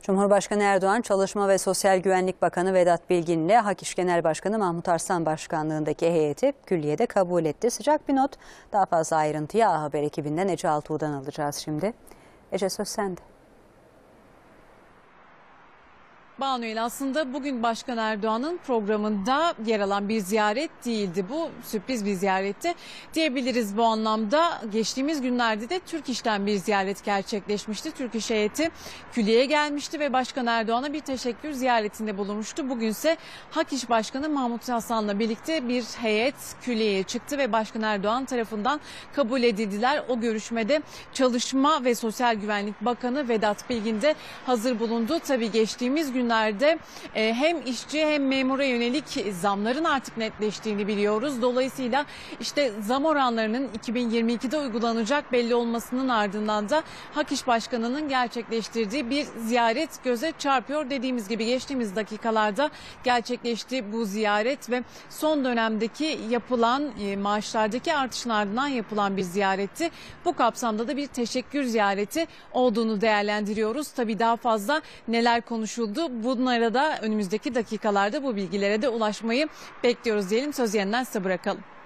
Cumhurbaşkanı Erdoğan, Çalışma ve Sosyal Güvenlik Bakanı Vedat Bilgin ile Hak İş Genel Başkanı Mahmut Arslan başkanlığındaki heyeti külliyede kabul etti. Sıcak bir not. Daha fazla ayrıntıyı A Haber ekibinden Ece Altuğ'dan alacağız şimdi. Ece, söz sende. Banuel, aslında bugün Başkan Erdoğan'ın programında yer alan bir ziyaret değildi. Bu sürpriz bir ziyaretti diyebiliriz bu anlamda. Geçtiğimiz günlerde de Türk İş'ten bir ziyaret gerçekleşmişti. Türk İş heyeti külliyeye gelmişti ve Başkan Erdoğan'a bir teşekkür ziyaretinde bulunmuştu. Bugünse Hak İş Başkanı Mahmut Arslan'la birlikte bir heyet külliyeye çıktı ve Başkan Erdoğan tarafından kabul edildiler. O görüşmede Çalışma ve Sosyal Güvenlik Bakanı Vedat Bilgin de hazır bulundu. Tabii geçtiğimiz günlerde hem işçi hem memura yönelik zamların artık netleştiğini biliyoruz. Dolayısıyla işte zam oranlarının 2022'de uygulanacak belli olmasının ardından da Hak İş Başkanı'nın gerçekleştirdiği bir ziyaret göze çarpıyor. Dediğimiz gibi geçtiğimiz dakikalarda gerçekleşti bu ziyaret ve son dönemdeki yapılan maaşlardaki artışın ardından yapılan bir ziyaretti. Bu kapsamda da bir teşekkür ziyareti olduğunu değerlendiriyoruz. Tabii daha fazla neler konuşuldu? Bunlara da önümüzdeki dakikalarda bu bilgilere de ulaşmayı bekliyoruz diyelim. Söz yeniden size bırakalım.